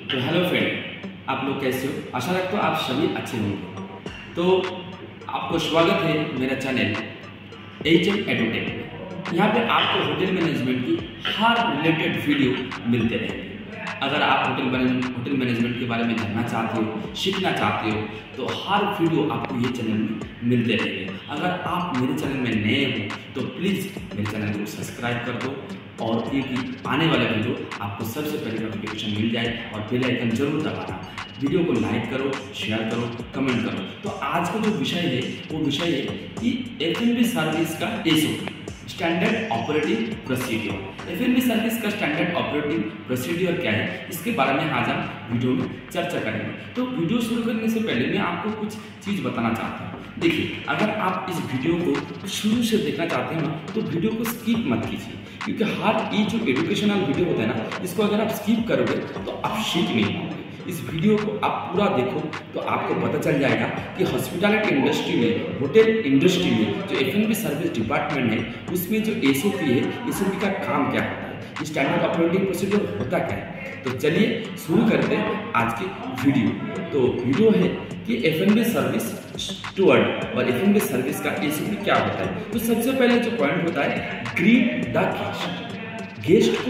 तो hello friend, आप लोग कैसे हो? आशा रखता हूँ आप सभी अच्छे होंगे। तो आपको स्वागत है मेरा चैनल HM एडुटेक में। यहाँ पे आपको होटल मैनेजमेंट की हर रिलेटेड वीडियो मिलते रहेंगे। अगर आप होटल मैनेजमेंट के बारे में जानना चाहते हो, सीखना चाहते हो, तो हर वीडियो आपको ये चैनल में मिलते रहेंगे। अगर आप मेरे चैनल में नए हो तो प्लीज़ मेरे चैनल को सब्सक्राइब कर दो और एक आने वाला वीडियो आपको सबसे पहले नोटिफिकेशन मिल जाए और बेल आइकन जरूर दबाना। वीडियो को लाइक करो, शेयर करो, कमेंट करो। तो आज का जो विषय है वो विषय है कि F&B सर्विस का SOP, standard operating procedure. F&B service का स्टैंडर्ड ऑपरेटिंग प्रोसीड्योर क्या है, इसके बारे में आज हम वीडियो में चर्चा करेंगे। तो वीडियो शुरू करने से पहले मैं आपको कुछ चीज़ बताना चाहता हूँ। देखिए, अगर आप इस वीडियो को शुरू से देखना चाहते हैं ना, तो वीडियो को स्किप मत कीजिए, क्योंकि हर ये जो एजुकेशनल वीडियो होता है ना, इसको अगर आप स्किप करोगे तो आप सीख नहीं पाओगे। इस वीडियो को आप पूरा देखो तो आपको पता चल जाएगा कि हॉस्पिटैलिटी इंडस्ट्री में, होटल इंडस्ट्री में जो F&B सर्विस डिपार्टमेंट है उसमें जो SOP है, SOP का काम क्या होता है, स्टैंडर्ड ऑपरेटिंग प्रोसीड्योर होता क्या है। तो चलिए शुरू करते हैं आज की वीडियो। तो वीडियो है कि F&B सर्विस स्टूअर्ड और F&B सर्विस का SOP क्या होता है। तो सबसे पहले जो पॉइंट होता है, ग्रीट द गेस्ट। गेस्ट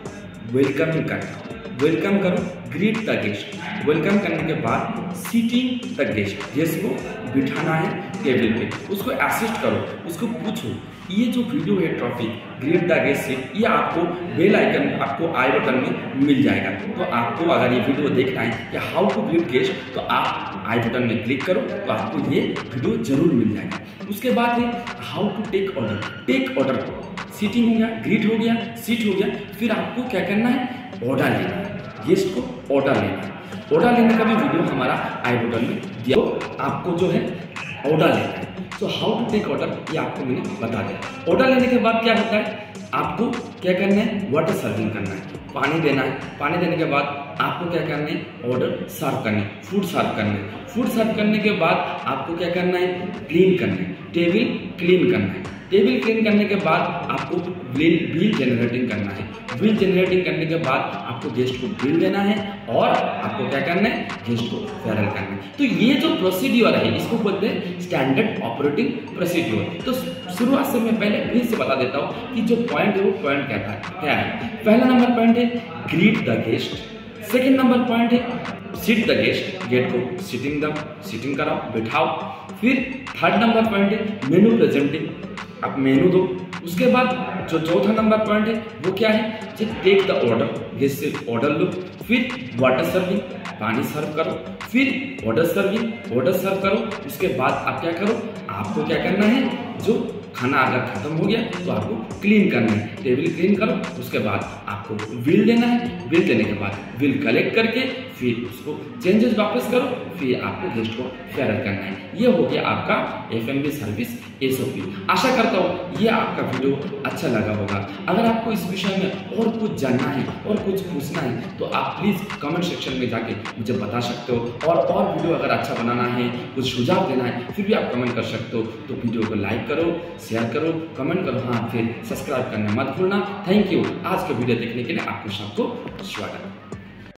को वेलकमिंग करना, वेलकम करो, ग्रीट द गेस्ट। वेलकम करने के बाद सीटिंग द गेस्ट, गेस्ट को बिठाना है टेबल पे, उसको असिस्ट करो, उसको पूछो। ये जो वीडियो है टॉपिक ग्रीट द गेस्ट से, ये आपको बेल आइकन, आपको आई बटन में मिल जाएगा। तो आपको अगर ये वीडियो देखना है कि हाउ टू ग्रीट गेस्ट, तो आप आई बटन में क्लिक करो तो आपको ये वीडियो जरूर मिल जाएगा। उसके बाद है how to take order. Take order, seating हो गया, ग्रीट हो गया, सीट हो गया, फिर आपको क्या करना है, ऑर्डर लेना है, गेस्ट को ऑर्डर लेना है। ऑर्डर लेने का भी वीडियो हमारा आई बटन में दिया, तो आपको जो है ऑर्डर लेना है। तो हाउ टू टेक ऑर्डर ये आपको मैंने बता दिया। ऑर्डर लेने के बाद क्या होता है, आपको क्या करना है, वाटर सर्विंग करना है, पानी देना है। पानी देने के बाद आपको क्या करना है, ऑर्डर सर्व करना है, फूड सर्व करना है। फूड सर्व करने के बाद आपको क्या करना है, क्लीन करना है, टेबल क्लीन करना है। टेबल क्लीन करने के बाद आपको बिल जनरेटिंग करना है। बिल जनरेटिंग करने के बाद आपको गेस्ट को बिल देना है और आपको क्या करना है, गेस्ट को फेयरवेल करना है। तो ये जो प्रोसीड्योर है इसको बोलते हैं स्टैंडर्ड ऑपरेटिंग प्रोसीड्योर। तो शुरुआत से मैं पहले फिर से बता देता हूँ कि जो पॉइंट है वो पॉइंट क्या है। पहला नंबर पॉइंट है greet the guest. Second number point है सीट द गेस्ट, गेट को सीटिंग कराओ, बिठाओ। फिर थर्ड नंबर पॉइंट है मेनू प्रेजेंटिंग, आप मेनू दो। उसके बाद जो चौथा नंबर पॉइंट है वो क्या है, टेक द ऑर्डर, गेस्ट से ऑर्डर लो। फिर वाटर सर्विंग, पानी सर्व करो। फिर ऑर्डर सर्व करो। उसके बाद आप क्या करो, आपको क्या करना है, जो खाना अगर खत्म हो गया तो आपको क्लीन करना है, टेबल क्लीन करो। उसके बाद आपको बिल देना है। बिल देने के बाद बिल कलेक्ट करके फिर उसको चेंजेस वापस करो, फिर आपको गेस्ट को फेयरवेल करना है। ये हो गया आपका F&B सर्विस SOP। आशा करता हूँ ये आपका वीडियो अच्छा लगा होगा। अगर आपको इस विषय में और कुछ जानना है और कुछ पूछना है तो आप प्लीज़ कमेंट सेक्शन में जाके मुझे बता सकते हो। और वीडियो अगर अच्छा बनाना है, कुछ सुझाव देना है, फिर भी आप कमेंट कर सकते हो। तो वीडियो को लाइक करो, शेयर करो, कमेंट करो, हाँ फिर सब्सक्राइब करना मत भूलना। Thank you. आज का वीडियो देखने के लिए आपको सबको स्वागत।